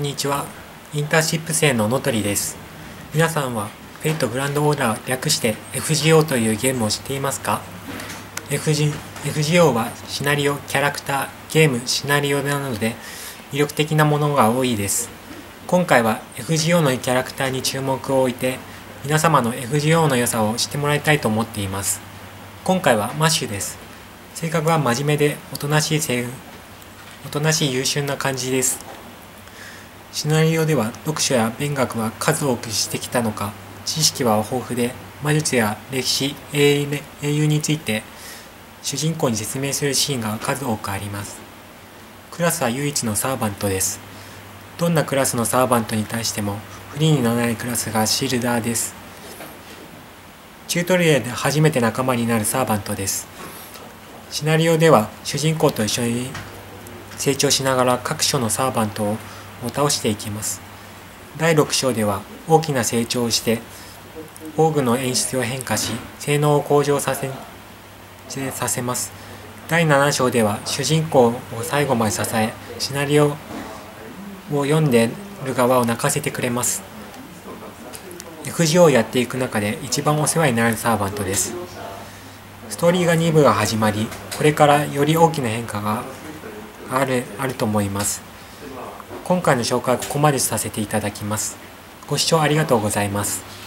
んにちは。インターンシップ生ののとりです。皆さんはフェイトグランドオーダー略して FGO というゲームを知っていますか？ FGO はシナリオ、キャラクター、ゲーム、シナリオなので魅力的なものが多いです。今回は FGO のキャラクターに注目を置いて皆様の FGO の良さを知ってもらいたいと思っています。今回はマッシュです。性格は真面目でおとなしい優秀な感じです。シナリオでは読書や勉学は数多くしてきたのか、知識は豊富で魔術や歴史、英雄について主人公に説明するシーンが数多くあります。クラスは唯一のサーバントです。どんなクラスのサーバントに対しても不利にならないクラスがシールダーです。チュートリアルで初めて仲間になるサーバントです。シナリオでは主人公と一緒に成長しながら各所のサーバントを倒していきます。第6章では大きな成長をして防具の演出を変化し性能を向上させます。第7章では主人公を最後まで支えシナリオを読んでる側を泣かせてくれます。FGO をやっていく中で一番お世話になるサーバントです。ストーリーが2部が始まり、これからより大きな変化があると思います。今回の紹介はここまでさせていただきます。ご視聴ありがとうございます。